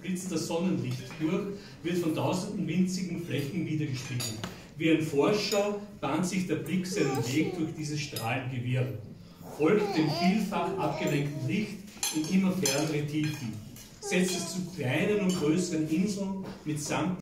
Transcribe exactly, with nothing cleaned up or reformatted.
blitzt das Sonnenlicht durch, wird von tausenden winzigen Flächen wiedergespiegelt. Wie ein Forscher bahnt sich der Blick seinen Weg durch dieses Strahlengewirr, folgt dem vielfach abgelenkten Licht in immer fernere Tiefen, setzt es zu kleinen und größeren Inseln mitsamt